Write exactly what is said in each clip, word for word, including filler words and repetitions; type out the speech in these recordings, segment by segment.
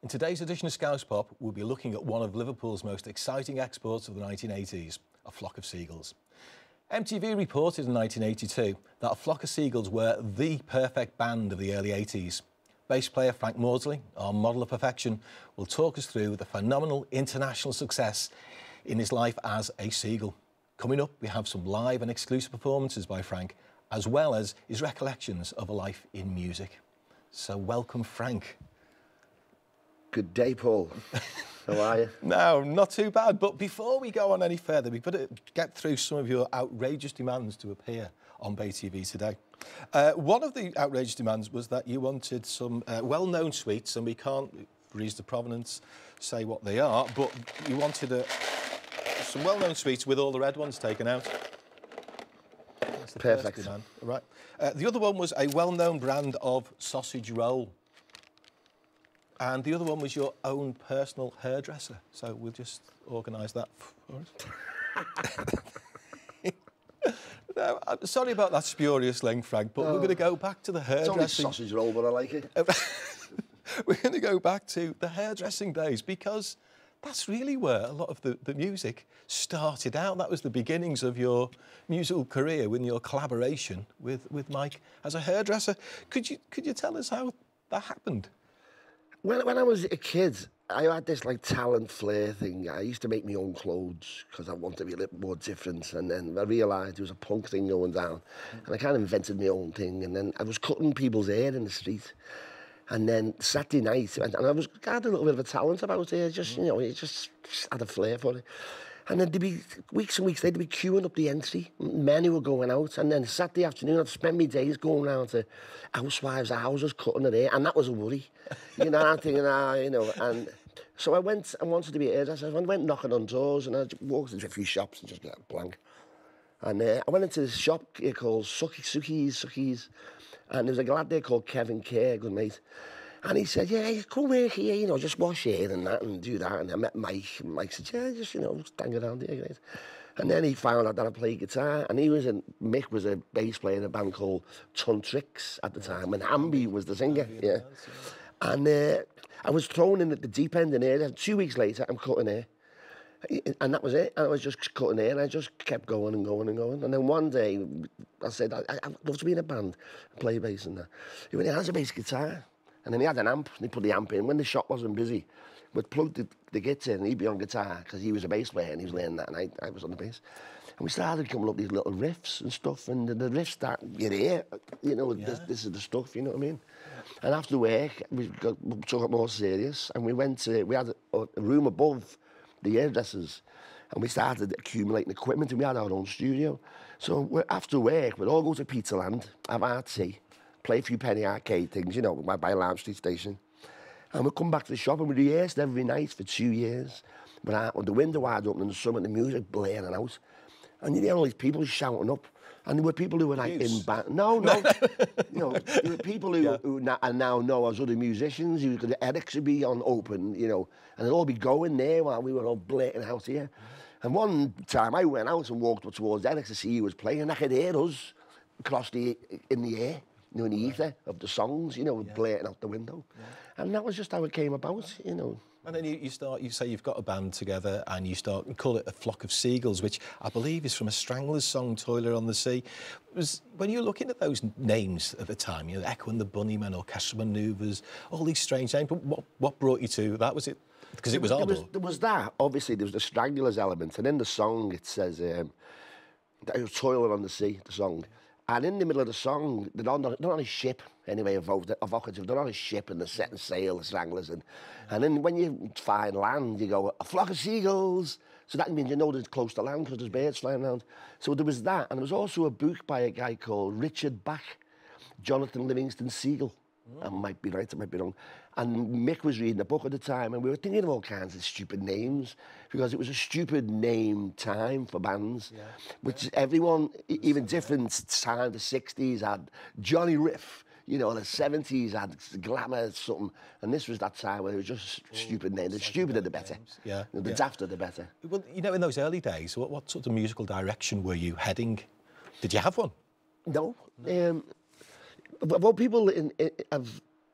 In today's edition of Scouse Pop, we'll be looking at one of Liverpool's most exciting exports of the nineteen eighties, a Flock of Seagulls. M T V reported in nineteen eighty-two that a Flock of Seagulls were the perfect band of the early eighties. Bass player Frank Maudsley, our model of perfection, will talk us through the phenomenal international success in his life as a Seagull. Coming up, we have some live and exclusive performances by Frank, as well as his recollections of a life in music. So welcome, Frank. Good day, Paul. How are you? No, not too bad. But before we go on any further, we've got to get through some of your outrageous demands to appear on Bay T V today. Uh, one of the outrageous demands was that you wanted some uh, well-known sweets, and we can't, for reasons of provenance, say what they are, but you wanted a, some well-known sweets with all the red ones taken out. That's the Perfect. first demand. Right. Uh, the other one was a well-known brand of sausage roll. And the other one was your own personal hairdresser. So we'll just organise that for us. No, I'm sorry about that spurious link, Frank, but oh, we're going to go back to the hairdressing. It's only sausage roll, but I like it. We're going to go back to the hairdressing days, because that's really where a lot of the, the music started out. That was the beginnings of your musical career with your collaboration with, with Mike as a hairdresser. Could you, could you tell us how that happened? When, when I was a kid, I had this like talent flair thing. I used to make my own clothes because I wanted to be a little more different. And then I realised there was a punk thing going down. And I kind of invented my own thing. And then I was cutting people's hair in the street. And then Saturday night, and I was I had a little bit of a talent about it. Just, you know, it just, just had a flair for it. And then there'd be weeks and weeks, they'd be queuing up the entry, men who were going out. And then Saturday afternoon, I'd spend my days going round to housewives' houses, cutting their hair. And that was a worry. You know, I'm thinking, ah, you know. And so I went and wanted to be a hairdresser. I went knocking on doors, and I walked into a few shops and just got blank. And uh, I went into this shop here called Suki, Suki's, Suki's. And there was a lad there called Kevin Kerr, a good mate. And he said, yeah, come work here, you know, just wash hair and that and do that. And I met Mike, and Mike said, yeah, just, you know, stand around here, great. And then he found out that I played guitar, and he was in, Mick was a bass player in a band called Tuntrix at the time, and Ambi was the singer, yeah. And uh, I was thrown in at the deep end in hair, and two weeks later, I'm cutting hair. And that was it, and I was just cutting hair, and I just kept going and going and going. And then one day, I said, I, I'd love to be in a band, play bass and that. He went, how's a bass guitar? And then he had an amp, and he put the amp in. When the shop wasn't busy, we'd plug the, the guitar in, and he'd be on guitar, because he was a bass player, and he was learning that, and I, I was on the bass. And we started coming up with these little riffs and stuff, and the, the riffs start, you hear, you know, yeah. this, this is the stuff, you know what I mean? And after work, we, got, we took it more serious, and we went to, we had a, a room above the hairdressers, and we started accumulating equipment, and we had our own studio. So we're, after work, we'd all go to Pizza Land, have our tea, play a few penny arcade things, you know, by Alarm Street Station. And we'd come back to the shop, and we rehearsed every night for two years. But our, with the window wide open in the summer, the music blaring out. And you hear all these people shouting up. And there were people who were like in band. No, no. You know, there were people who, yeah. who now, and now know as other musicians, who could, Eric's would be on open, you know, and they'd all be going there while we were all blaring out here. And one time I went out and walked up towards Eric to see who was playing, and I could hear us across the, in the air, you know, in the ether of the songs, you know, yeah. blaring out the window. Yeah. And that was just how it came about, you know. And then you, you start, you say you've got a band together, and you start, you call it a Flock of Seagulls, which I believe is from a Stranglers song, Toiler on the Sea. Was, when you were looking at those names at the time, you know, Echo and the Bunnymen, Orchestral Manoeuvres, all these strange names, but what, what brought you to that? Was it because it was odd? There was, there was that, obviously, there was the Stranglers element, and in the song it says, um, that it was Toiler on the Sea, the song. And in the middle of the song, they're on, they're on a ship, anyway, evocative. They're on a ship and they're setting sail, the Stranglers. And, and then when you find land, you go, a flock of seagulls. So that means you know they're close to land because there's birds flying around. So there was that. And there was also a book by a guy called Richard Bach, Jonathan Livingston Seagull. I might be right, I might be wrong. And Mick was reading the book at the time, and we were thinking of all kinds of stupid names, because it was a stupid name time for bands, yeah. which yeah. everyone, That's even different time, the sixties had Johnny Riff, you know, the seventies had Glamour, something, and this was that time where it was just oh, stupid names. The stupider the better. Names. Yeah. The yeah. dafter the better. Well, you know, in those early days, what, what sort of musical direction were you heading? Did you have one? No. no. Um, Well, people in, in, have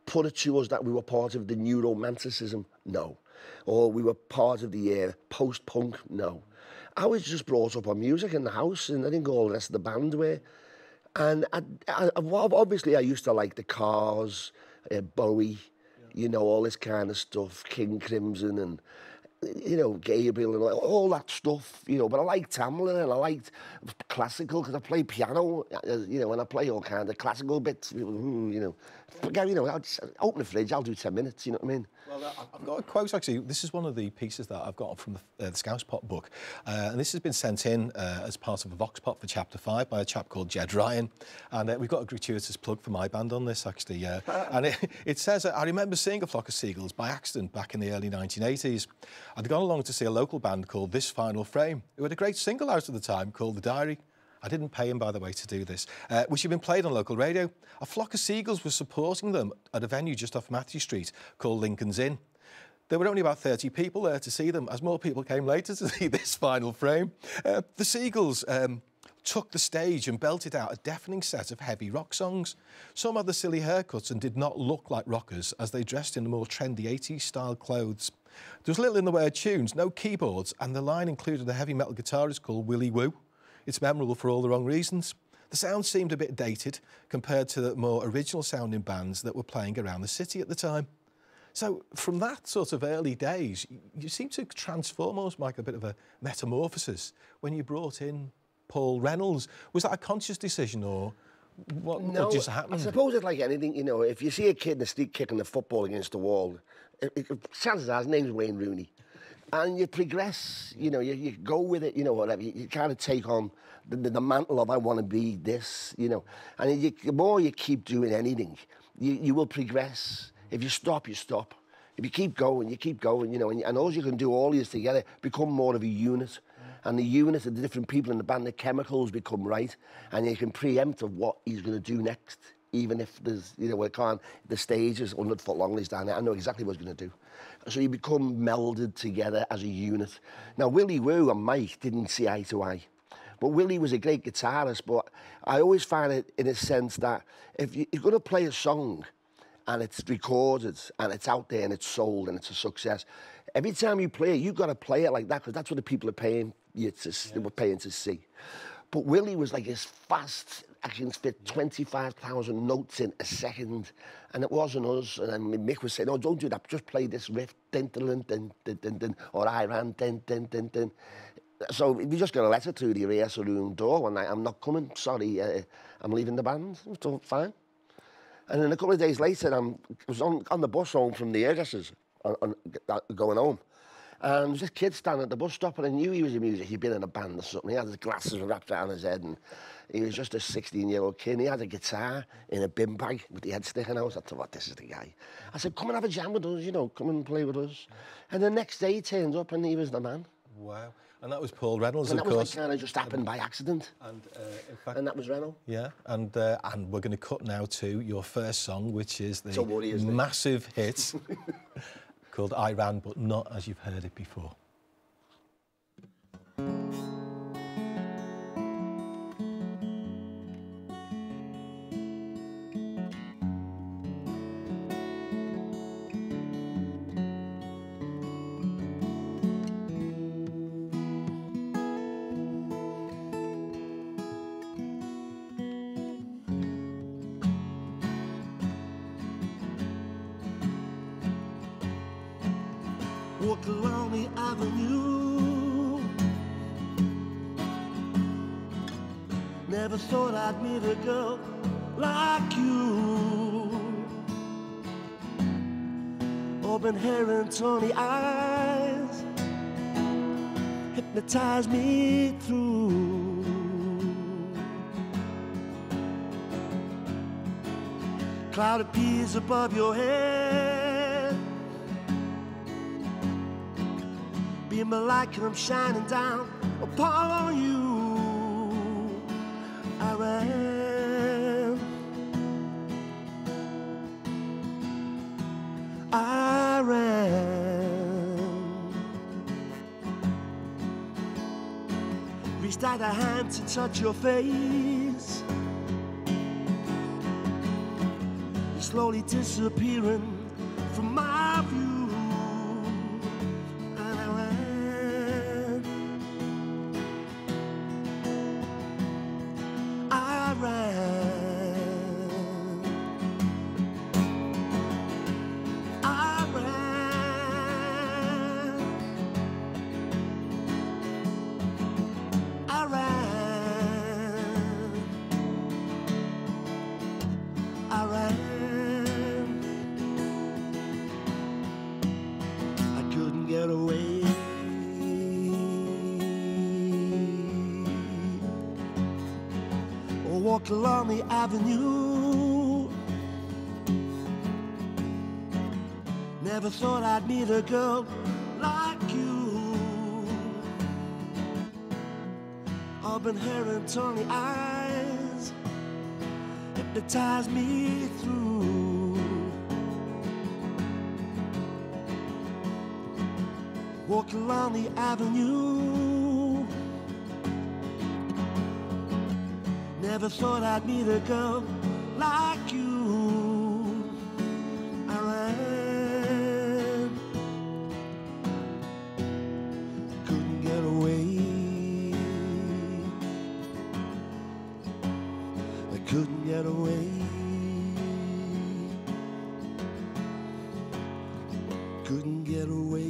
put it to us that we were part of the new romanticism? No. Or we were part of the uh, post-punk? No. I was just brought up on music in the house, and I think all the rest of the band were. And I, I, obviously I used to like the Cars, uh, Bowie, yeah. you know, all this kind of stuff, King Crimson and, you know, Gabriel and all, all that stuff, you know. But I liked Tamlin and I liked classical because I play piano, you know, and I play all kind of classical bits, you know. You know, I'll just open the fridge, I'll do ten minutes, you know what I mean? Well, I've got a quote, actually. This is one of the pieces that I've got from the, uh, the Scouse Pop book. Uh, and this has been sent in uh, as part of a Vox Pop for Chapter five by a chap called Jed Ryan. And uh, we've got a gratuitous plug for my band on this, actually. Uh, and it, it says, uh, I remember seeing a Flock of Seagulls by accident back in the early nineteen eighties. I'd gone along to see a local band called This Final Frame, who had a great single out at the time called The Diary. I didn't pay him, by the way, to do this, uh, which had been played on local radio. A Flock of Seagulls was supporting them at a venue just off Matthew Street called Lincoln's Inn. There were only about thirty people there to see them, as more people came later to see This Final Frame. Uh, the Seagulls um, took the stage and belted out a deafening set of heavy rock songs. Some had the silly haircuts and did not look like rockers, as they dressed in the more trendy eighties-style clothes. There was little in the way of tunes, no keyboards, and the line included a heavy metal guitarist called Willie Woo. It's memorable for all the wrong reasons. The sound seemed a bit dated compared to the more original-sounding bands that were playing around the city at the time. So from that sort of early days, you seem to transform almost like a bit of a metamorphosis when you brought in Paul Reynolds. Was that a conscious decision, or what, no, what just happened? I suppose it's like anything, you know, if you see a kid in the street kicking the football against the wall, it, it, chances are his name's Wayne Rooney. And you progress, you know, you, you go with it, you know, whatever. You, you kind of take on the, the, the mantle of I want to be this, you know. And you, the more you keep doing anything, you, you will progress. If you stop, you stop. If you keep going, you keep going, you know. And, and all you can do, all you together, become more of a unit. And the unit of the different people in the band, the chemicals become right. And you can preempt of what he's going to do next. Even if there's, you know, we can't, the stage is one hundred foot long, he's down there, I know exactly what he's going to do. So you become melded together as a unit. Now, Willie Woo and Mike didn't see eye to eye. But Willie was a great guitarist, but I always find it in a sense that if you're going to play a song and it's recorded and it's out there and it's sold and it's a success, every time you play it, you've got to play it like that because that's what the people are paying you to, yeah. they were paying to see. But Willie was like as fast, I can fit twenty-five thousand notes in a second. And it wasn't us. And then Mick was saying, oh, don't do that. Just play this riff, dun, dun, dun, dun, dun, dun, or I ran, dun, dun, dun, dun. So we just got a letter through the rehearsal room door one night. I'm not coming, sorry, uh, I'm leaving the band. It was fine. And then a couple of days later, I'm, I was on, on the bus home from the hairdressers, on, on, going home. And there was this kid standing at the bus stop, and I knew he was a musician. He'd been in a band or something. He had his glasses wrapped around his head, and he was just a sixteen-year-old kid. And he had a guitar in a bin bag with the head sticking out. I thought, what, this is the guy. I said, come and have a jam with us, you know, come and play with us. And the next day he turned up, and he was the man. Wow. And that was Paul Reynolds, and of that course. was like kind of just happened by accident. And, uh, in fact, and that was Reynolds. Yeah, and uh, and we're going to cut now to your first song, which is the worry, massive hit called I Ran, but not as you've heard it before. Walk along the avenue. Never thought I'd meet a girl like you. Open hair and tawny eyes hypnotize me through. Clouded peas above your head, beam a light come shining down upon you. I ran, I ran, reached out a hand to touch your face. You slowly disappearing from my view. And I ran, I ran, I ran, I ran, I ran. I couldn't get away. I walked along the avenue. Never thought I'd meet a girl like you. Auburn hair and tawny eyes hypnotized me through. Walk along the avenue. Never thought I'd meet a girl like you. I ran, couldn't get away. I couldn't get away. Couldn't get away.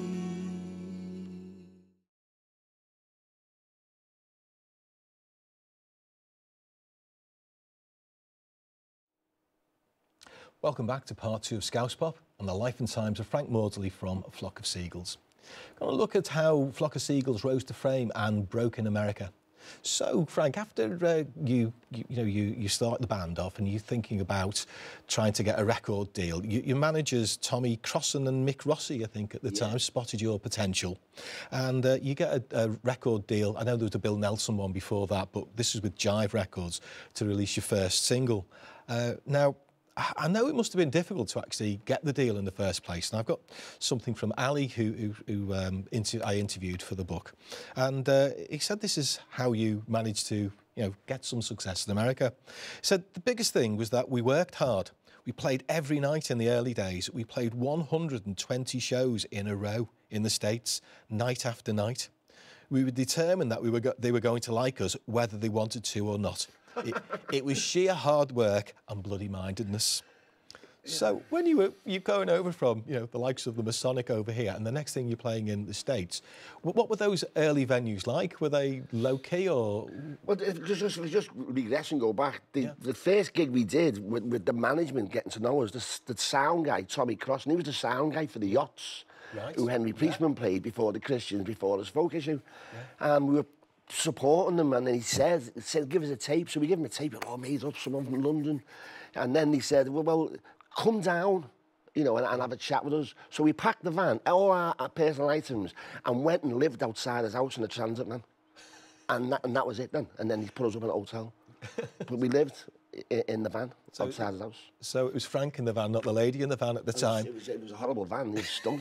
Welcome back to part two of Scouse Pop on the life and times of Frank Maudsley from Flock of Seagulls. Going to look at how Flock of Seagulls rose to fame and broke in America. So, Frank, after uh, you, you, you know, you, you start the band off and you're thinking about trying to get a record deal, you, your managers, Tommy Crossan and Mick Rossi, I think, at the yeah. time, spotted your potential. And uh, you get a, a record deal. I know there was a Bill Nelson one before that, but this is with Jive Records to release your first single. Uh, now, I know it must have been difficult to actually get the deal in the first place. And I've got something from Ali, who, who, who um, inter I interviewed for the book. And uh, he said this is how you managed to, you know, get some success in America. He said the biggest thing was that we worked hard. We played every night in the early days. We played one hundred and twenty shows in a row in the States, night after night. We were determined that we were go they were going to like us, whether they wanted to or not. It, it was sheer hard work and bloody-mindedness. Yeah. So when you were you're going over from, you know, the likes of the Masonic over here, and the next thing you're playing in the States, what, what were those early venues like? Were they low-key or...? Well, just, just, just regress and go back. The, yeah. the first gig we did with, with the management getting to know us, the, the sound guy, Tommy Crossan, he was the sound guy for the Yachts, right. who Henry Priestman yeah. played before the Christians, before his folk issue. Yeah. And we were supporting them, and then he said, he said, give us a tape. So we gave him a tape, it all made up, someone from London. And then he said, well, well come down, you know, and, and have a chat with us. So we packed the van, all our, our personal items, and went and lived outside his house in a transit van. And that, and that was it then. And then he put us up in a hotel. But we lived in, in the van, so outside his house. So it was Frank in the van, not the lady in the van at the it time? Was, it, was, it was a horrible van, it stunk.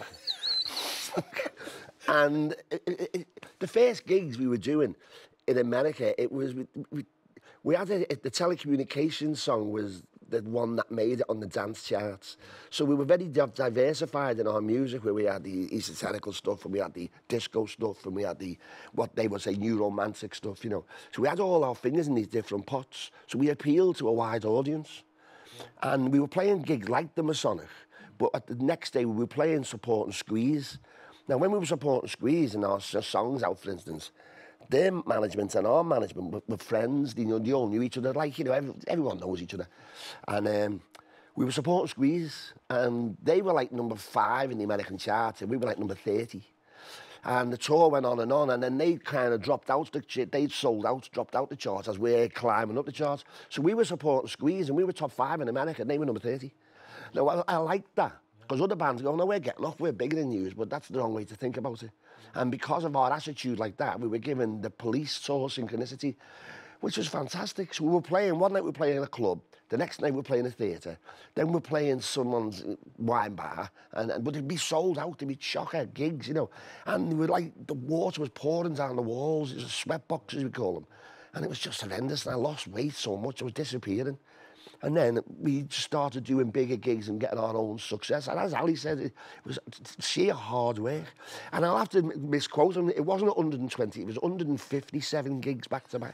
And it, it, it, the first gigs we were doing in America, it was, we, we, we had a, the telecommunications song was the one that made it on the dance charts. So we were very diversified in our music, where we had the esoterical stuff, and we had the disco stuff, and we had the, what they would say, new romantic stuff, you know. So we had all our fingers in these different pots. So we appealed to a wide audience. And we were playing gigs like the Masonic, but at the next day we were playing Support and Squeeze. Now, when we were supporting Squeeze and our songs out, for instance, their management and our management were, were friends. You know, they all knew each other. Like, you know, every, everyone knows each other. And um, we were supporting Squeeze, and they were like number five in the American chart, and we were like number thirty. And the tour went on and on, and then they kind of dropped out. The they'd sold out, dropped out the charts as we're climbing up the charts. So we were supporting Squeeze, and we were top five in America, and they were number thirty. Now, I, I liked that. Because other bands go, no, we're getting off, we're bigger than you, but that's the wrong way to think about it. And because of our attitude like that, we were given the police tour synchronicity, which was fantastic. So we were playing, one night we were playing in a club, the next night we were playing a theatre, then we were playing someone's wine bar, and, and but it'd be sold out, it'd be chocker gigs, you know. And we were like, the water was pouring down the walls, it was sweat boxes, we call them. And it was just horrendous, and I lost weight so much, I was disappearing. And then we started doing bigger gigs and getting our own success. And as Ali said, it was sheer hard work. And I'll have to misquote him, it wasn't one hundred and twenty, it was one hundred and fifty-seven gigs back to back.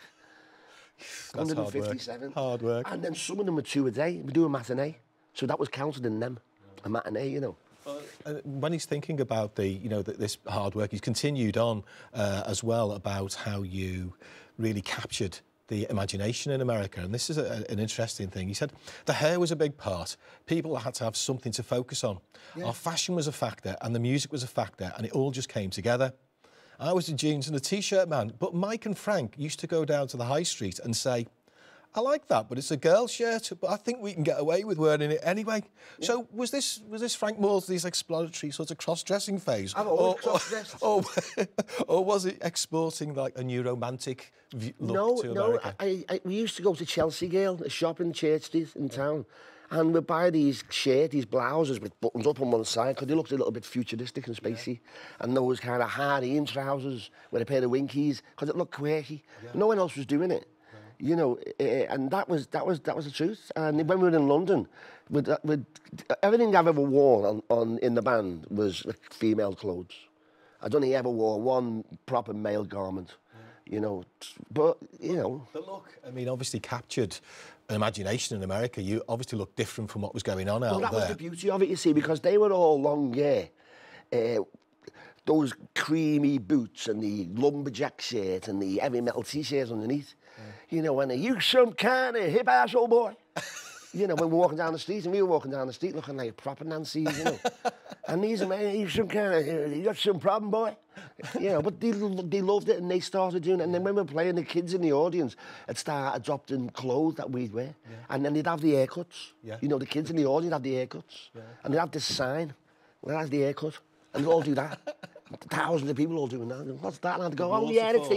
That's one hundred and fifty-seven. Hard work. And then some of them were two a day. We do a matinee. So that was counted in them, a matinee, you know. Uh, when he's thinking about the, you know, the, this hard work, he's continued on uh, as well about how you really captured the imagination in America. And this is a, an interesting thing. He said the hair was a big part. People had to have something to focus on. Yeah. Our fashion was a factor and the music was a factor, and it all just came together. I was a jeans and a T-shirt man, but Mike and Frank used to go down to the high street and say, I like that, but it's a girl shirt, but I think we can get away with wearing it anyway. Yeah. So was this was this Frank Maudsley's exploratory sort of cross-dressing phase? I've always cross-dressed. Or, or, or was it exporting like a new romantic view, look no, to no, America? No, I, I, we used to go to Chelsea Girl, a shop in Church Street in town, and we'd buy these shirts, these blouses with buttons up on one side, because they looked a little bit futuristic and spacey, yeah. and those kind of hard-in trousers with a pair of Winkies, because it looked quirky. Yeah. No one else was doing it. You know, uh, and that was that was that was the truth. And when we were in London, with, with everything I've ever worn on, on in the band was female clothes. I'd only ever wore one proper male garment. Yeah. You know, but you know. The look, I mean, obviously captured an imagination in America. You obviously look different from what was going on out well, that there. was the beauty of it, you see, because they were all long hair. Uh, those creamy boots and the lumberjack shirt and the heavy metal T-shirts underneath. Yeah. You know, and are you some kind of hip ass old boy? You know, when we're walking down the street, and we were walking down the street looking like proper Nancy's, you know. And these are, man, you some kind of, you got some problem, boy? You know, but they, they loved it and they started doing it. And then when we were playing, the kids in the audience had started adopting clothes that we'd wear. Yeah. And then they'd have the haircuts. Yeah. You know, the kids in the audience had the haircuts. Yeah. And they'd have this sign, well, that's the haircut. And they'd all do that. Thousands of people all doing that. What's that? And I'd go, oh, yeah, it's the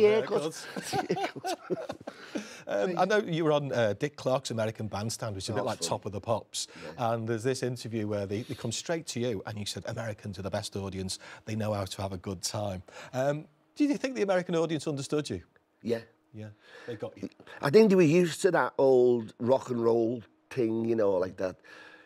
haircut. um, I know you were on uh, Dick Clark's American Bandstand, which is a bit like fun. Top of the Pops. Yeah. And there's this interview where they, they come straight to you and you said, Americans are the best audience. They know how to have a good time. Um, do you think the American audience understood you? Yeah. Yeah, they got you. I think they were used to that old rock and roll thing, you know, like that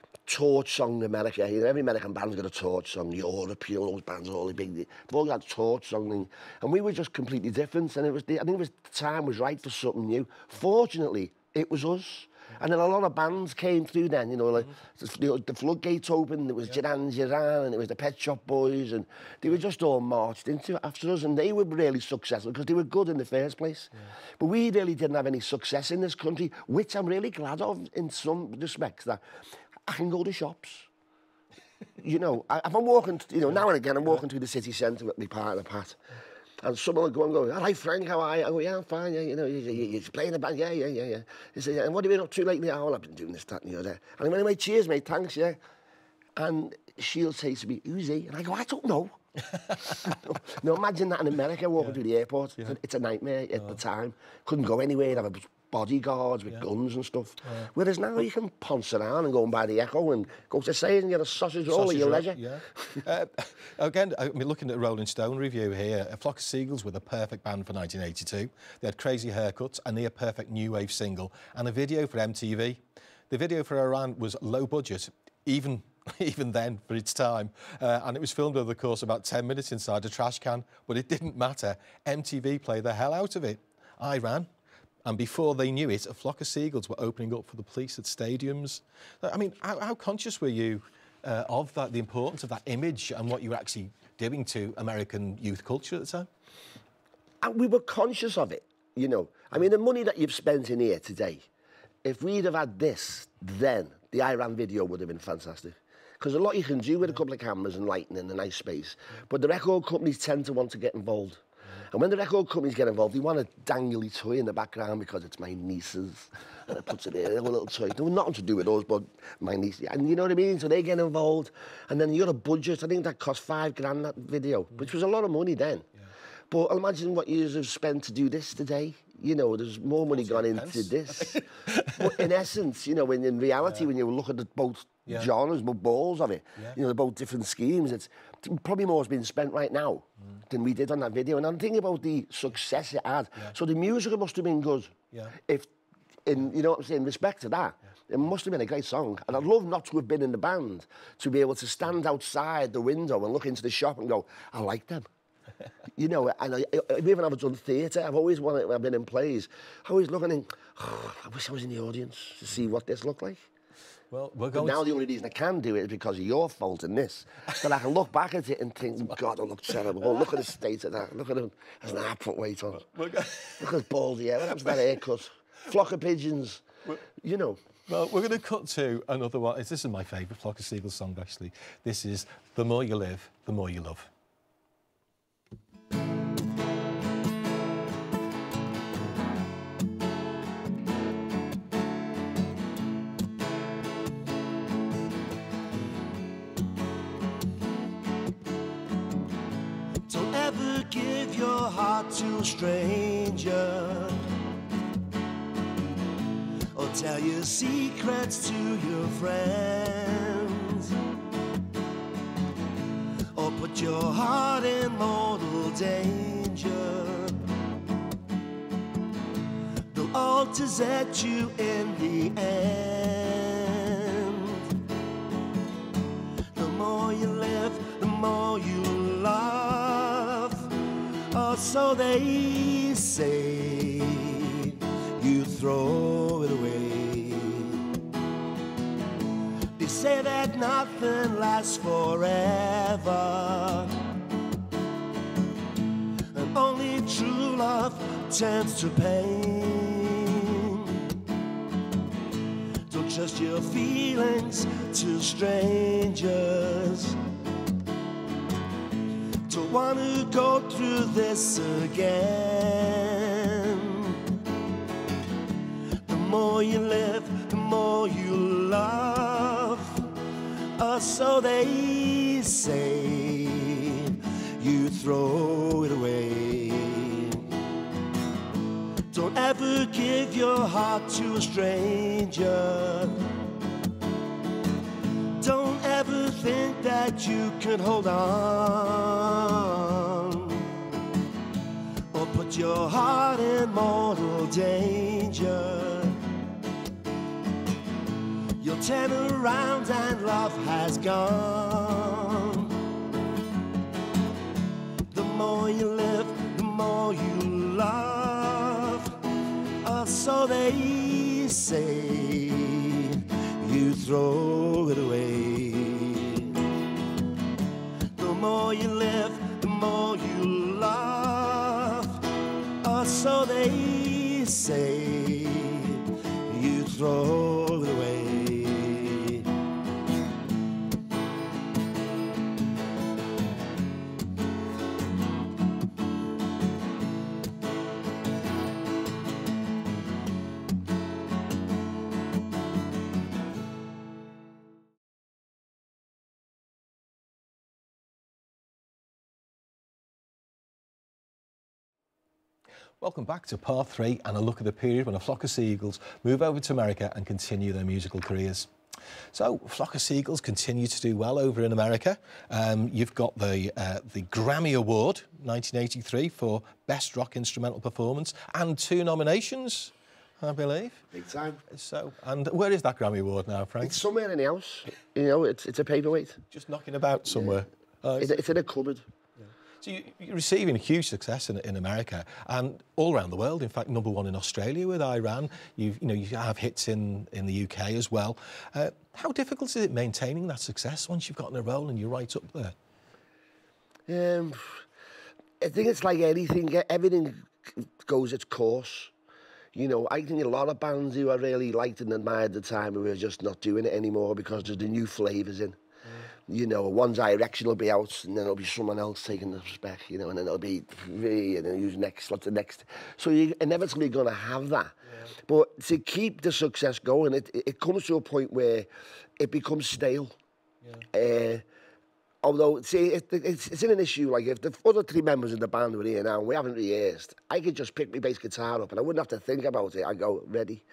torch song in America. You know, every American band's got a torch song. Europe, you know, those bands are all big. They've all got a torch song thing. And we were just completely different. And it was, the, I think it was, the time was right for something new. Fortunately, it was us. And then a lot of bands came through then, you know, like mm-hmm. the, the floodgates opened, it was yeah. Duran Duran, and it was the Pet Shop Boys, and they were just all marched into it after us, and they were really successful because they were good in the first place. Yeah. But we really didn't have any success in this country, which I'm really glad of in some respects, that I can go to shops. You know, I, if I'm walking, you know, now and again, I'm walking through the city centre with my partner, Pat, and someone will go and go, hi, Frank, how are you? I go, yeah, I'm fine, yeah, you know, you, you, you're playing the band, yeah, yeah, yeah, yeah. He said, yeah, and what have you been up to lately? Oh, well, I've been doing this, that, and the other. And I went, anyway, cheers, mate, thanks, yeah. And she'll say to me, who's he? And I go, I don't know. No, imagine that in America, walking yeah. through the airport. Yeah. It's a nightmare at oh. the time. Couldn't go anywhere, have a bodyguards with yeah. guns and stuff. Yeah. Whereas now you can ponce around and go and buy the Echo and go to Sayers and get a sausage roll at your leisure. Yeah. uh, again, I mean, looking at the Rolling Stone review here, a Flock of Seagulls were the perfect band for nineteen eighty-two. They had crazy haircuts, a near perfect new wave single, and a video for M T V. The video for Iran was low budget, even even then for its time, uh, and it was filmed over the course of about ten minutes inside a trash can, but it didn't matter. M T V played the hell out of it. I ran. And before they knew it, a Flock of Seagulls were opening up for the police at stadiums. I mean, how, how conscious were you uh, of that, the importance of that image and what you were actually doing to American youth culture at the time? And we were conscious of it, you know. I mean, the money that you've spent in here today, if we'd have had this then, the Iran video would have been fantastic. Because a lot you can do with a couple of cameras and lighting in a nice space. But the record companies tend to want to get involved. And when the record companies get involved, they want a dangly toy in the background because it's my niece's. And it puts it there, a little toy. There was nothing to do with us, but my niece. And you know what I mean? So they get involved. And then you got a budget. I think that cost five grand, that video, which was a lot of money then. Yeah. But imagine what you have spent to do this today. You know, there's more money gone into this. But in essence, you know, when in reality, yeah. when you look at the both yeah. genres, both balls of it, yeah. you know, both different schemes, it's probably more has been spent right now mm. than we did on that video. And I'm thinking about the success it had. Yeah. So the music must have been good. Yeah. If, in you know what I'm saying, respect to that. Yeah. It must have been a great song. And I'd love not to have been in the band, to be able to stand outside the window and look into the shop and go, I like them. You know, and I, I, even I've done theatre, I've always wanted, when I've been in plays, I always looking in, oh, I wish I was in the audience to see what this looked like. Well, we're But going now to... the only reason I can do it is because of your fault in this. That I can look back at it and think, God, I look terrible. Oh, look at the state of that. Look at him. There's an app put weight on. Look at his baldy hair. What happens to that haircut? Flock of pigeons. We're, you know. Well, we're going to cut to another one. This is my favourite Flock of Seagulls song, actually. This is The More You Live, The More You Love. Give your heart to a stranger, or tell your secrets to your friends, or put your heart in mortal danger. They'll all desert you in the end. The more you live, the more you love. Or so they say, you throw it away. They say that nothing lasts forever, and only true love turns to pain. Don't trust your feelings to strangers. Don't want to go through this again. The more you live, the more you love. Or so they say, you throw it away. Don't ever give your heart to a stranger. Don't ever think that you can hold on, or put your heart in mortal danger. You'll turn around and love has gone. The more you live, the more you love. Or so they say, you throw it away. The more you live, the more you love. Or so they say, you throw it away. Welcome back to part three and a look at the period when a flock of seagulls move over to America and continue their musical careers. So, Flock of Seagulls continue to do well over in America. Um, you've got the uh, the Grammy Award, nineteen eighty-three, for Best Rock Instrumental Performance, and two nominations, I believe. Big time. So, and where is that Grammy Award now, Frank? It's somewhere in the house. You know, it's it's a paperweight. Just knocking about somewhere. Yeah. Uh, it's, it's in a cupboard. So you, you're receiving huge success in, in America and all around the world. In fact, number one in Australia with Iran. You've, you know, you have hits in, in the U K as well. Uh, how difficult is it maintaining that success once you've gotten a role and you're right up there? Um, I think it's like anything. Everything goes its course. You know, I think a lot of bands who I really liked and admired at the time who are just not doing it anymore because there's the new flavours in. You know, One Direction will be out, and then it'll be someone else taking the spec, you know, and then it'll be three, and then who's next, what's the next. So you're inevitably going to have that. Yeah. But to keep the success going, it, it comes to a point where it becomes stale. Yeah. Uh, although, see, it, it's, it's in an issue, like if the other three members of the band were here now and we haven't rehearsed, I could just pick my bass guitar up and I wouldn't have to think about it. I'd go, ready.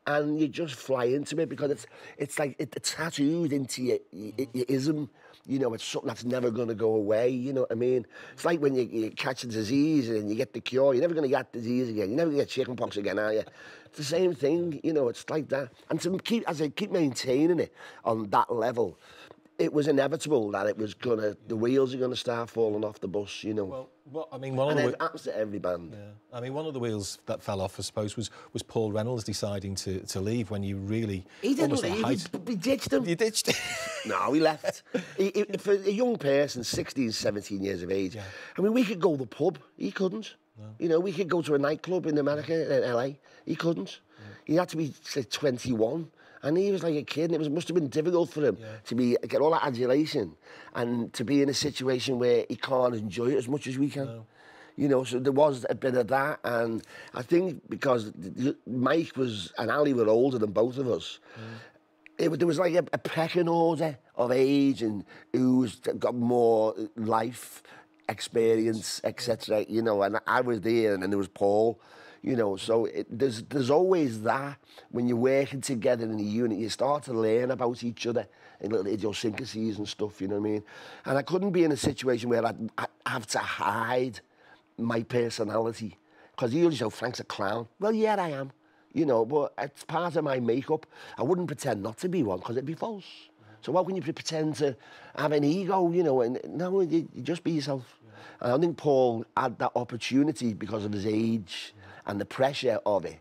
and you just fly into it because it's it's like it, it's tattooed into your, your, your ism. You know, it's something that's never going to go away, you know what I mean? It's like when you, you catch a disease and you get the cure, you're never going to get disease again. You're never going to get chickenpox again, are you? It's the same thing, you know, it's like that. And to keep, as I keep maintaining it on that level, it was inevitable that it was going to, the wheels are going to start falling off the bus, you know. Well, well I mean, one and of the... it happens to every band. Yeah. I mean, one of the wheels that fell off, I suppose, was, was Paul Reynolds deciding to, to leave when you really... He didn't almost leave, height... we, we ditched him. You ditched him? No, he left. he, he, for a young person, sixteen, seventeen years of age, yeah. I mean, we could go to the pub, he couldn't. No. You know, we could go to a nightclub in America, in L A, he couldn't. Yeah. He had to be, say, twenty-one. And he was like a kid, and it was, must have been difficult for him yeah. to be get all that adulation and to be in a situation where he can't enjoy it as much as we can. No. You know, so there was a bit of that, and I think because Mike was and Ali were older than both of us, mm. it, there was like a, a pecking order of age and who's got more life experience, et cetera. You know, and I was there, and then there was Paul. You know, so it, there's there's always that when you're working together in a unit, you start to learn about each other and little idiosyncrasies and stuff. You know what I mean? And I couldn't be in a situation where I'd, I'd have to hide my personality because you usually say, "Frank's a clown." Well, yeah, I am. You know, but it's part of my makeup. I wouldn't pretend not to be one because it'd be false. So how can you pretend to have an ego? You know, and no, you, you just be yourself. And I think Paul had that opportunity because of his age. And the pressure of it,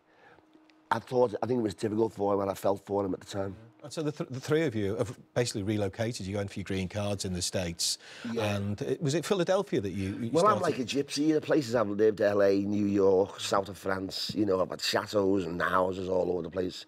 I thought, I think it was difficult for him and I felt for him at the time. And so the, th the three of you have basically relocated. You're going for your green cards in the States. Yeah. And it, was it Philadelphia that you, you Well, started? I'm like a gypsy. The places I've lived, L A, New York, south of France, you know, I've had chateaus and houses all over the place.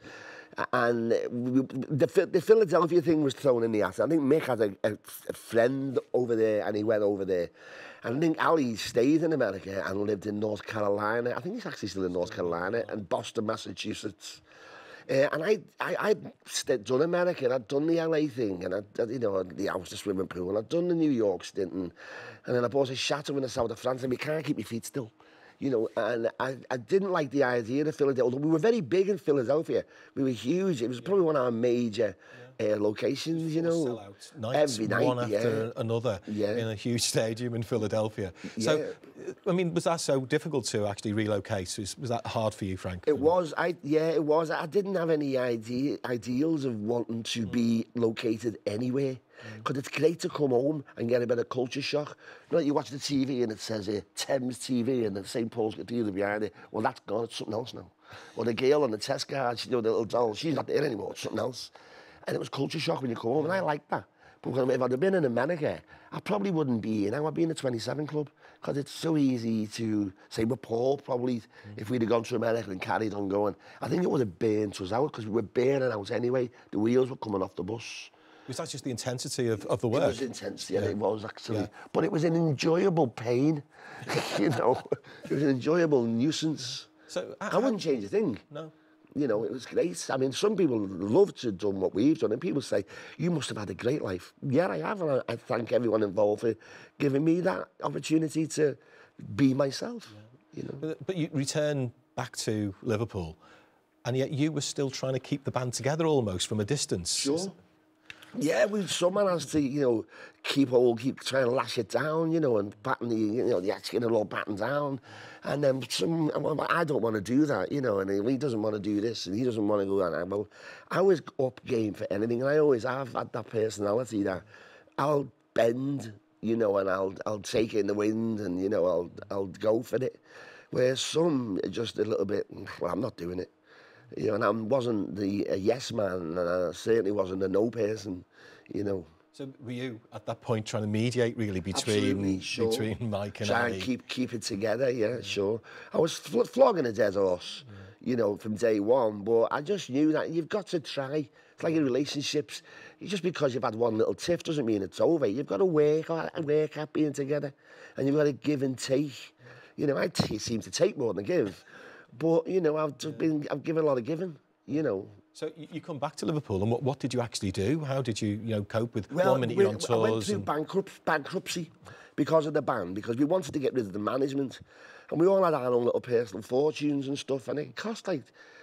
And we, the, the Philadelphia thing was thrown in the hat. I think Mick had a, a, a friend over there and he went over there. And I think Ali stayed in America and lived in North Carolina. I think he's actually still in North Carolina and Boston, Massachusetts. Uh, and I, I, I'd done America, and I'd done the L A thing, and I'd, you know, the house, the swimming pool, and I'd done the New York stint, and, and then I bought a chateau in the south of France, and we can't keep your feet still. You know, and I, I didn't like the idea of Philadelphia. Although we were very big in Philadelphia. We were huge. It was probably one of our major uh, locations, you know. Nights, every night, one after yeah. another, yeah. in a huge stadium in Philadelphia. Yeah. So, I mean, was that so difficult to actually relocate? Was, was that hard for you, Frank? It was. I yeah, it was. I didn't have any idea ideals of wanting to mm. be located anywhere. Because mm. it's great to come home and get a bit of culture shock. You know, you watch the T V and it says uh, Thames T V and the Saint Paul's Cathedral behind it. Well, that's gone. It's something else now. Or the girl on the test card, you know, the little doll, she's not there anymore. It's something else. And it was culture shock when you come home, and I liked that. But if I'd have been in America, I probably wouldn't be here now. I'd be in the twenty-seven club because it's so easy to say, with Paul, probably, mm. if we'd have gone to America and carried on going, I think it would have burnt us out because we were burning out anyway. The wheels were coming off the bus. Was that just the intensity of, of the work? It was intensity, yeah. It was actually. Yeah. But it was an enjoyable pain, you know. It was an enjoyable nuisance. So I, I wouldn't change a thing. No. You know, it was great. I mean, some people love to have done what we've done, and people say, you must have had a great life. Yeah, I have, and I, I thank everyone involved for giving me that opportunity to be myself, yeah. you know. But, but you return back to Liverpool, and yet you were still trying to keep the band together almost from a distance. Sure. Yeah, we, someone has to, you know, keep hold, keep trying to lash it down, you know, and batten the, you know, the skin all battened down. And then some, I don't want to do that, you know, and he doesn't want to do this, and he doesn't want to go on. Well, I was up game for anything, and I always have had that personality that I'll bend, you know, and I'll I'll take it in the wind, and you know, I'll I'll go for it. Whereas some are just a little bit, well, I'm not doing it. You know, and I wasn't the a yes man, and I certainly wasn't a no person, you know. So were you at that point trying to mediate really between sure. between Mike and Try Ali? and keep keep it together, yeah, yeah. sure. I was fl flogging a dead horse, yeah. you know, from day one, but I just knew that you've got to try. It's like in relationships, just because you've had one little tiff doesn't mean it's over. You've got to work work at being together, and you've got to give and take. You know, I t seem to take more than give. But, you know, I've just been, I've given a lot of giving, you know. So you come back to Liverpool, and what, what did you actually do? How did you, you know, cope with well, one minute we, you're on tours? I went through and... bankrupt, bankruptcy because of the band, because we wanted to get rid of the management. And we all had our own little personal fortunes and stuff, and it cost like,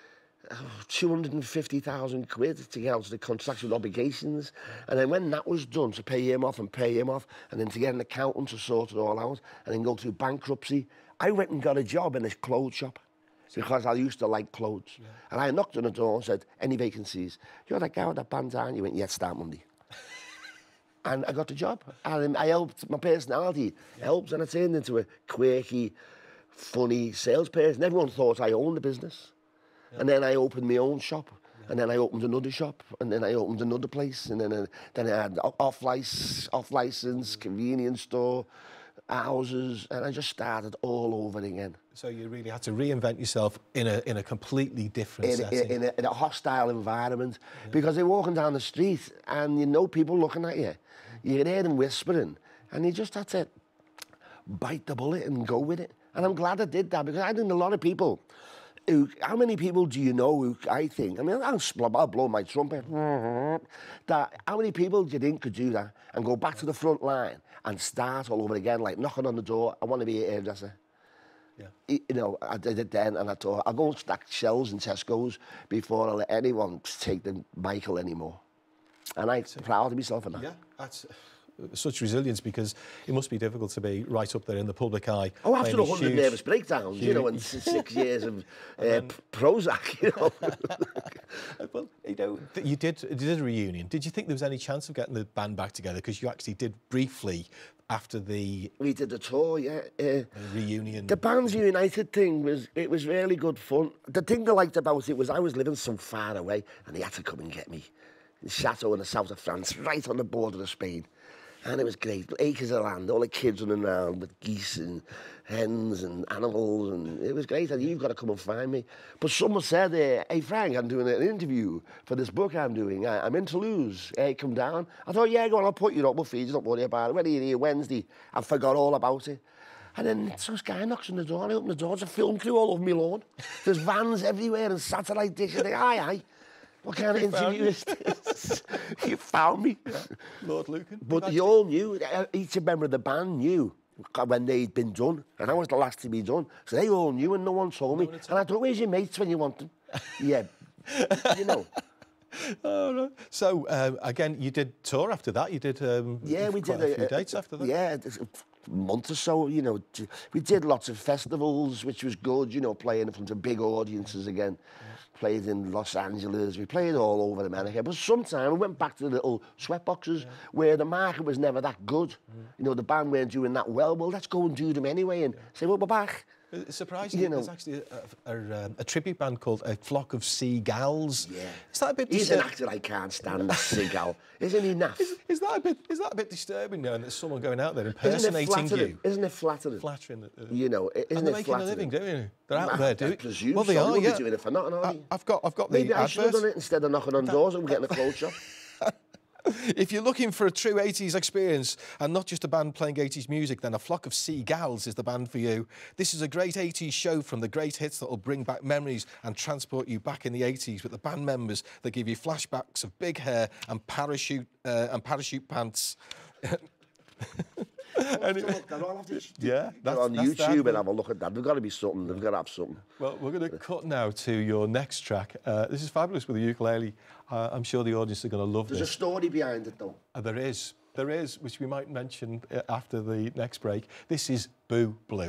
two hundred fifty thousand quid to get out of the contractual obligations. And then when that was done, to pay him off and pay him off, and then to get an accountant to sort it all out, and then go through bankruptcy, I went and got a job in this clothes shop because I used to like clothes. Yeah. And I knocked on the door and said, any vacancies? You're that guy with that bandana? He went, yeah, start Monday. And I got the job. And I helped, my personality yeah. helped, and I turned into a quirky, funny salesperson. Everyone thought I owned the business. Yeah. And then I opened my own shop. Yeah. And then I opened another shop. And then I opened another place. And then, uh, then I had off-license, off-license, convenience store, houses, and I just started all over again. So you really had to reinvent yourself in a in a completely different in, setting. In, in, a, in a hostile environment, yeah. because you're walking down the street and you know people looking at you. You can hear them whispering, and you just had to bite the bullet and go with it. And I'm glad I did that, because I think a lot of people who, how many people do you know who I think, I mean, I'll, I'll blow my trumpet, that how many people do you think could do that and go back to the front line and start all over again, like knocking on the door, I want to be a hairdresser. Yeah. You know, I did it then, and I thought, I'll go and stack shelves in Tesco's before I let anyone take the Michael anymore. And I'm proud of myself for that. Yeah, that's such resilience, because it must be difficult to be right up there in the public eye. Oh, after a hundred nervous breakdowns, huge, you know, and six years of uh, then, Prozac, you know. Well, you know, you did, you did a reunion. Did you think there was any chance of getting the band back together? Because you actually did briefly after the... We did the tour, yeah. Uh, reunion. The Bands United thing, was it was really good fun. The thing I liked about it was I was living so far away, and they had to come and get me. The chateau in the south of France, right on the border of Spain. And it was great. Acres of land, all the kids running around with geese and hens and animals, and it was great. And you've got to come and find me. But someone said, uh, hey, Frank, I'm doing an interview for this book I'm doing. I, I'm in Toulouse. Hey, come down. I thought, yeah, go on, I'll put you up. We'll feed you, don't worry about it. When are you here? Wednesday. I forgot all about it. And then this guy knocks on the door, and I open the door. There's a film crew all over my lawn. There's vans everywhere and satellite dishes. They, aye, aye. What kind of interview is this? You found me. Yeah. Lord Lucan. But you all knew, each member of the band knew when they'd been done, and I was the last to be done. So they all knew, and no one told me. And I thought, where's your mates when you want them? Yeah, you know. Oh, no. So, um, again, you did tour after that? You did um, yeah, we quite did a, a few a, dates after that? Yeah, a month or so, you know. We did lots of festivals, which was good, you know, playing in front of big audiences again. Yeah. Played in Los Angeles, we played all over America. But sometime we went back to the little sweatboxes yeah. where the market was never that good. Mm. You know, the band weren't doing that well. Well, let's go and do them anyway and yeah. say, well, we're back. It's surprising, you know, there's actually a, a, a, a tribute band called A Flock of Seagulls. Yeah. Is that a bit He's an actor I can't stand, that seagull. Isn't he naff? Is, is, that a bit, is that a bit disturbing, knowing that someone going out there impersonating isn't you? Isn't it flattering? Flattering. Uh, you know, isn't and they're it making flattering? a living, don't you? They're out I, there doing it. Well, they so. are, yeah. doing it for nothing, are they? I've got, I've got the Maybe I should have done it instead of knocking on that, doors and getting a clothes shop. If you're looking for a true eighties experience and not just a band playing eighties music, then A Flock of Seagulls is the band for you. This is a great eighties show from the great hits that will bring back memories and transport you back in the eighties with the band members that give you flashbacks of big hair and parachute uh, and parachute pants. Anyway, yeah, that's, on that's YouTube that. And have a look at that. There's got to be something. They've got to have something. Well, we're going to cut now to your next track. Uh, this is fabulous with the ukulele. Uh, I'm sure the audience are going to love There's this. There's a story behind it, though. Uh, there is. There is, which we might mention uh, after the next break. This is Boo Blue.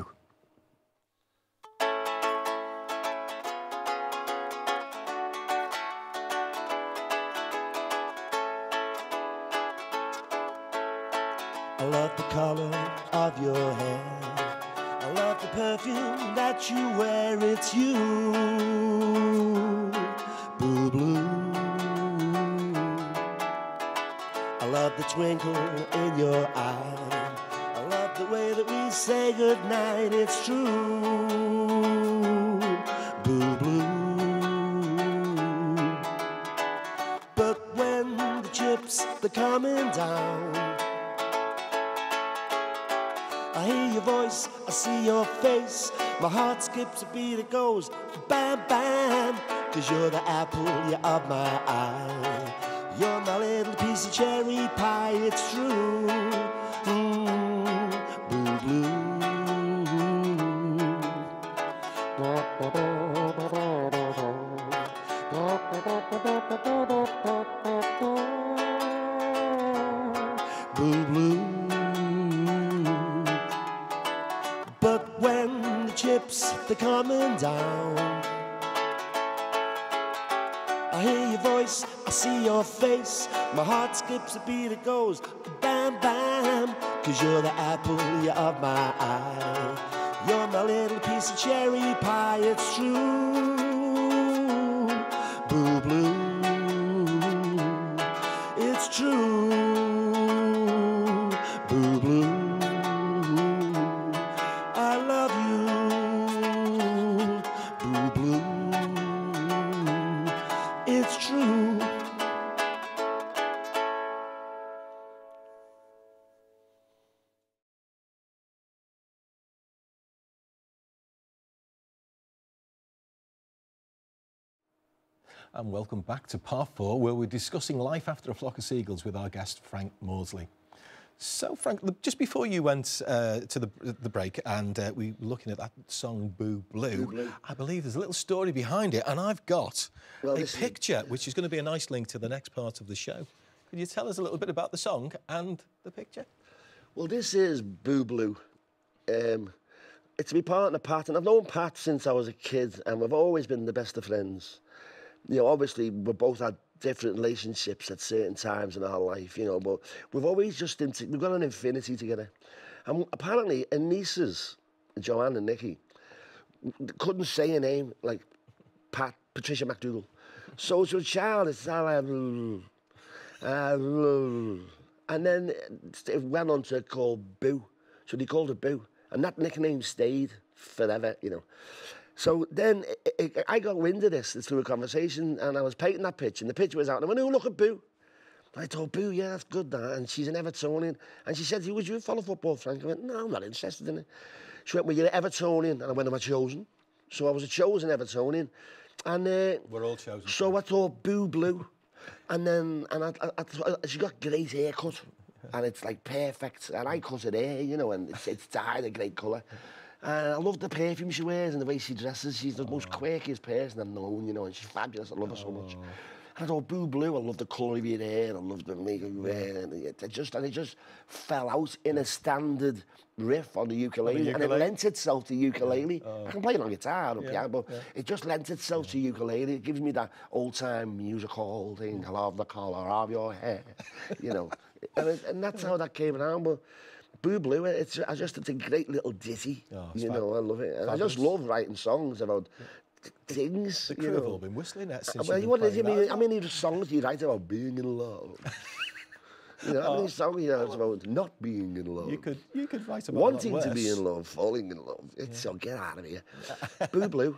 I love the color of your hair. I love the perfume that you wear. It's you, Boo Blue. I love the twinkle in your eye. I love the way that we say goodnight. It's true, Boo Blue. But when the chips they're coming down, I hear your voice, I see your face. My heart skips a beat, it goes bam, bam. Cause you're the apple, you're of my eye. You're my little piece of cherry pie, it's true. Mm, Boo Blue. Blue, blue. But when the chips, they're coming down, I hear your voice, I see your face, my heart skips a beat, it goes bam, bam, 'cause you're the apple of my eye. You're my little piece of cherry pie, it's true. Blue, blue, it's true. Blue, blue, I love you. Blue, blue, it's true. And welcome back to part four, where we're discussing life after a flock of seagulls with our guest, Frank Maudsley. So, Frank, just before you went uh, to the, the break and uh, we were looking at that song, Boo Blue, Boo Blue, I believe there's a little story behind it, and I've got well, a this picture, is... which is going to be a nice link to the next part of the show. Could you tell us a little bit about the song and the picture? Well, this is Boo Blue. Um, it's my partner, Pat, and I've known Pat since I was a kid, and we've always been the best of friends. You know, obviously, we both had different relationships at certain times in our life, you know, but we've always just, into, we've got an infinity together. And apparently, her nieces, Joanne and Nikki, couldn't say a name like Pat, Patricia McDougall. So to a child, it's all like, and then it went on to call Boo. So they called her Boo. And that nickname stayed forever, you know. So then it, it, I got wind of this through a conversation, and I was painting that pitch, and the pitch was out, and I went, oh, look at Boo. I told Boo, yeah, that's good, that. And she's an Evertonian. And she said, would you follow football, Frank? I went, no, I'm not interested in it. She went, well, you're an Evertonian. And I went, am I chosen? So I was a chosen Evertonian. And uh, we're all chosen. So I thought Boo Blue. And then, and I, I, I, she got great haircut. And it's like perfect. And I cut her hair, you know, and it's, it's dyed a great colour. And I love the perfume she wears and the way she dresses. She's the oh. most quirkiest person I've known, you know, and she's fabulous. I love her so much. And I thought, Boo Blue, I love the colour of your hair, I love the makeup you wear. And it just, and it just fell out in a standard riff on the ukulele. On the ukulele. And it lent itself to ukulele. Yeah. Oh. I can play it on guitar or yeah. piano, but yeah. it just lent itself yeah. to ukulele. It gives me that old-time musical thing. I love the colour of your hair, you know. and, it, and that's how that came around. But Boo Blue, it's I just it's a great little ditty. Oh, you know, I love it. And I just love writing songs about yeah. things. The crew you know. have all been whistling that since. Well, what is it? I mean, how many songs do you write about being in love? You know, how many songs you write about not being in love? You could, you could write about wanting a lot to worse. be in love, falling in love. It's yeah. so get out of here, Boo Blue.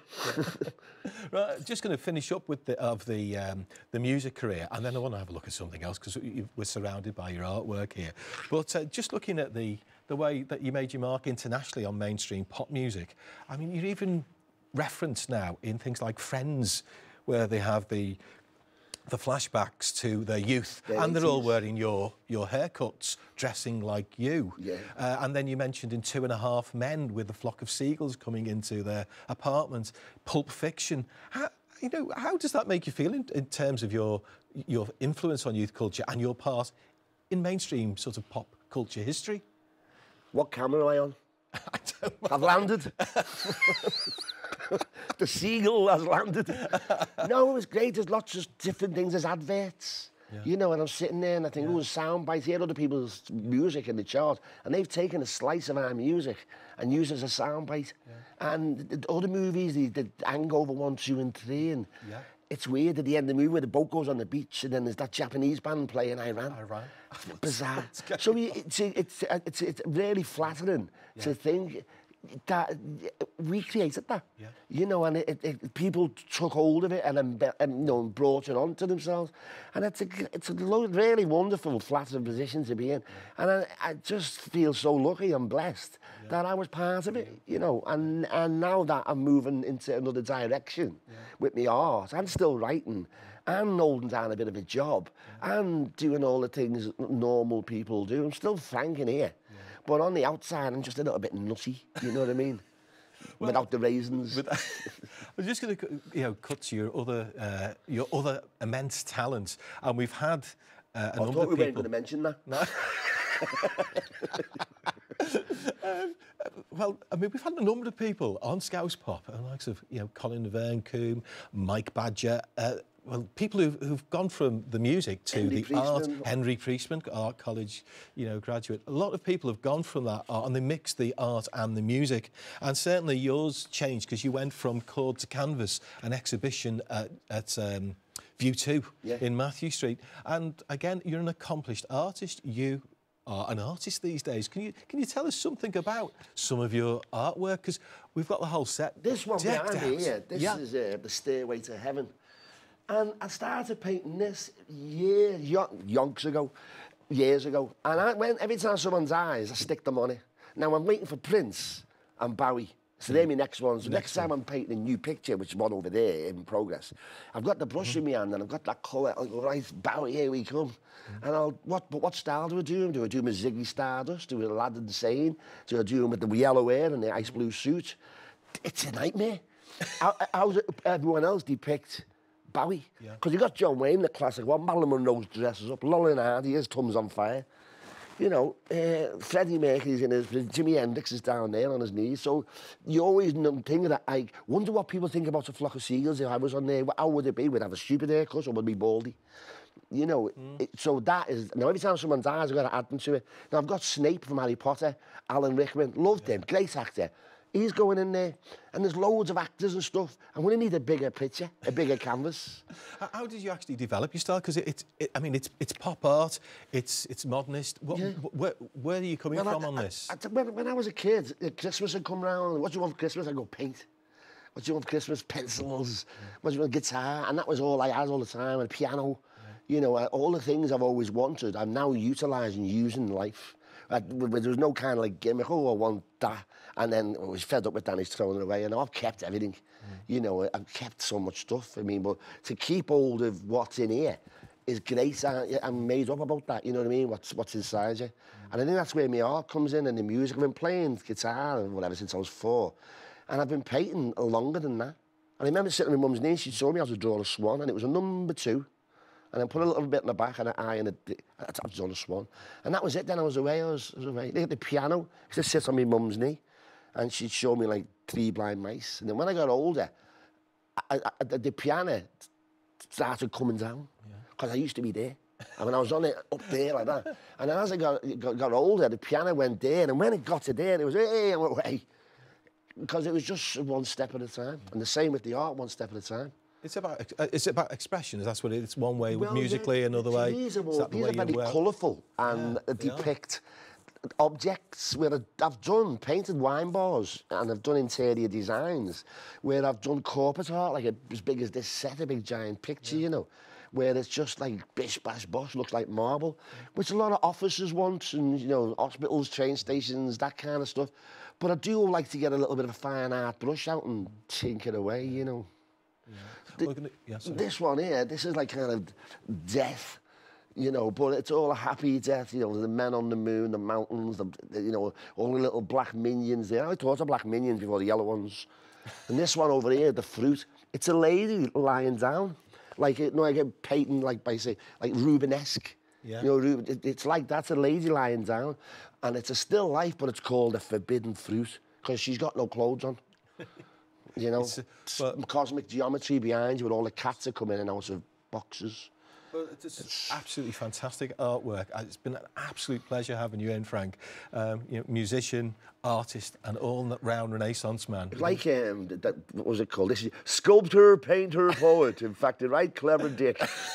Right, just going to finish up with the of the um, the music career, and then I want to have a look at something else because we're surrounded by your artwork here. But uh, just looking at the the way that you made your mark internationally on mainstream pop music, I mean, you're even referenced now in things like Friends, where they have the the flashbacks to their youth, the and they're all wearing your your haircuts, dressing like you. Yeah. Uh, and then you mentioned in Two and a Half Men with the Flock of Seagulls coming into their apartment, Pulp Fiction. How, you know, how does that make you feel in, in terms of your your influence on youth culture and your part in mainstream sort of pop culture history? What camera am I on? I don't know. I've landed. The seagull has landed. No, it was great. There's lots of different things. There's adverts. Yeah. You know, and I'm sitting there and I think, yeah. oh, sound bites. Hear other people's music in the chart, and they've taken a slice of our music and used it as a sound bite. Yeah. And the other movies, the, the Hangover one, two, and three, and yeah. it's weird at the end of the movie where the boat goes on the beach and then there's that Japanese band playing Iran. Iran. Bizarre. So it's, it's, it's, it's really flattering yeah. to think that we created that, yeah. you know, and it, it, people took hold of it and, and you know, brought it on to themselves, and it's a it's a really wonderful, flattering position to be in, yeah. and I, I just feel so lucky and blessed yeah. that I was part of it, you know, and and now that I'm moving into another direction yeah. with my art, I'm still writing. And holding down a bit of a job, yeah. and doing all the things normal people do. I'm still Frank in here, yeah. but on the outside, I'm just a little bit nutty. You know what I mean? Well, without the raisins. With, I was just going to, you know, cut to your other, uh, your other immense talents, and we've had uh, a I number thought of we people. weren't going to mention that. No. um, well, I mean, we've had a number of people on Scouse Pop, the likes of, you know, Colin Verne Coombe, Mike Badger, uh, well, people who've, who've gone from the music to Henry the art. Priestman. Henry Priestman, art college, you know, graduate. A lot of people have gone from that art and they mix the art and the music. And certainly yours changed because you went from cord to canvas, an exhibition at, at um, View two yeah. in Matthew Street. And again, you're an accomplished artist. You are an artist these days. Can you can you tell us something about some of your artwork? Because we've got the whole set. This one decked behind me out. here, this yeah. is uh, the Stairway to Heaven. And I started painting this years, yonks ago, years ago. And I, when, every time someone dies, I stick them on it. Now, I'm waiting for Prince and Bowie. So they're my next ones. The next, next time I'm painting a new picture, which is one over there in progress, I've got the brush mm-hmm. in my hand and I've got that colour. I'll go, right, Bowie, here we come. Mm-hmm. And I'll, what, but what style do I do him? Do I do him as Ziggy Stardust? Do I Aladdin Sane? Do I do him with the yellow hair and the ice blue suit? It's a nightmare. how, how's it, everyone else depict Bowie? Because yeah. you got John Wayne, the classic one, Marilyn Monroe dresses up, Laurel and Hardy, his Tums on Fire. You know, uh, Freddie Mercury's in his, Jimi Hendrix is down there on his knees. So you always think that, I wonder what people think about a Flock of Seagulls if I was on there. How would it be? Would I have a stupid haircut or would I be baldy? You know, mm. it, so that is, now every time someone dies, I've got to add them to it. Now I've got Snape from Harry Potter, Alan Rickman, loved yeah. him, great actor. He's going in there, and there's loads of actors and stuff. I'm going to need a bigger picture, a bigger canvas. How did you actually develop your style? Because it, it, it, I mean, it's it's pop art, it's it's modernist. What, yeah. where, where are you coming well, from I, on I, this? I, I, when, when I was a kid, Christmas would come round. What do you want for Christmas? I'd go paint. What do you want for Christmas? Pencils. Yeah. What do you want? Guitar. And that was all I had all the time. And piano. Yeah. You know, all the things I've always wanted, I'm now utilising, using in life. I, there was no kind of like gimmick, oh, I want that. And then I was fed up with that, he's throwing it away. And I've kept everything. Mm. You know, I've kept so much stuff. I mean, but to keep hold of what's in here is great. I, I'm made up about that, you know what I mean? What's, what's inside you. Mm. And I think that's where my art comes in and the music. I've been playing guitar and whatever since I was four. And I've been painting longer than that. And I remember sitting on my mum's knee, she showed me how to draw a swan, and it was a number two. And then put a little bit in the back and an eye and a... I've drawn a swan. And that was it. Then I was away. I was, I was away. They had the piano. I used to sit on my mum's knee and she'd show me like Three Blind Mice. And then when I got older, I, I, the, the piano started coming down because yeah. I used to be there. And when I was on it up there like that. And then as I got, got, got older, the piano went there. And when it got to there, it was, hey, I went away. Because it was just one step at a time. And the same with the art, one step at a time. It's about it's about expression. That's what it is. It's one way well, musically, yeah, another way. These are, more, these are very colourful and yeah, depict objects where I've done painted wine bars and I've done interior designs where I've done corporate art, like a, as big as this set, a big giant picture, yeah. you know, where it's just like bish bash bosh, looks like marble, yeah. which a lot of offices want, and you know, hospitals, train stations, that kind of stuff. But I do like to get a little bit of a fine art brush out and tinker away, you know. Yeah. The, gonna, yeah, this one here, this is like kind of death, you know, but it's all a happy death, you know, the men on the moon, the mountains, the, the, you know, all the little black minions there. I thought of black minions before the yellow ones. And this one over here, the fruit, it's a lady lying down, like, you know, like a painting, like by say, like Rubenesque. Yeah. You know, Ruben, it, it's like that's a lady lying down, and it's a still life, but it's called a forbidden fruit because she's got no clothes on. You know, a, but, cosmic geometry behind you where all the cats are coming in and out of boxes. Well, it's, it's absolutely fantastic artwork. It's been an absolute pleasure having you in, Frank. Um, you know, musician, artist, and all-round Renaissance man. Like, um, that, what was it called? This is sculptor, painter, poet. In fact, a right clever dick.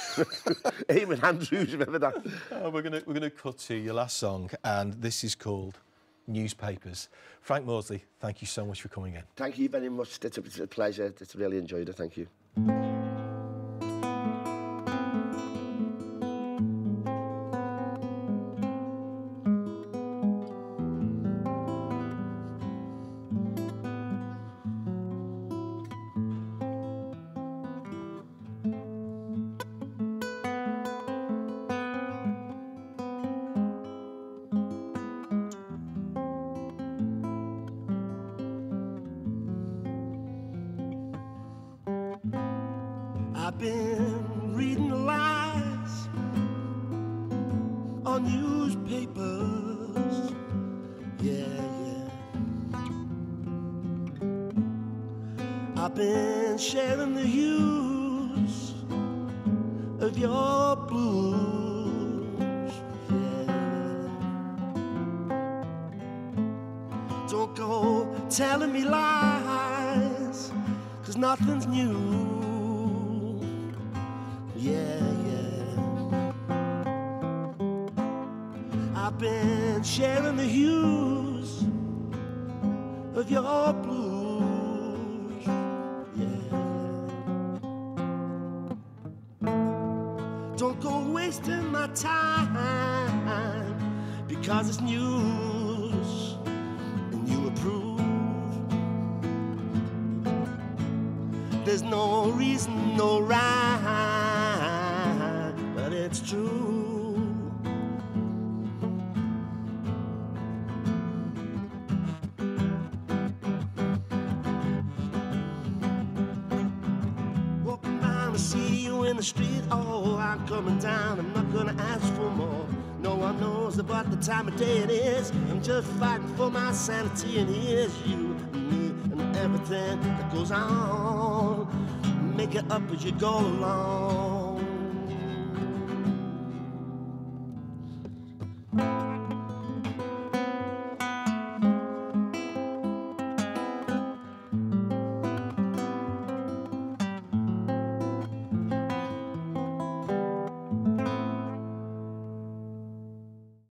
Eamon Andrews, remember that? Oh, we're going we're gonna cut to your last song, and this is called Newspapers. Frank Maudsley, thank you so much for coming in. Thank you very much. It's a, it's a pleasure. It's really enjoyed it. Thank you. I've been reading the lies your newspapers. Yeah, yeah. I've been sharing the hues of your blues. Yeah. Don't go telling me lies, 'cause nothing's new. Yeah, yeah. I've been sharing the hues of your blues. Yeah. Don't go wasting my time, because it's news and you approve. There's no reason, no rhyme, but it's true. Walking down to see you in the street, oh, I'm coming down, I'm not gonna ask for more. No one knows about the time of day it is. I'm just fighting for my sanity, and here's you and me and everything that goes on. Make it up as you go along.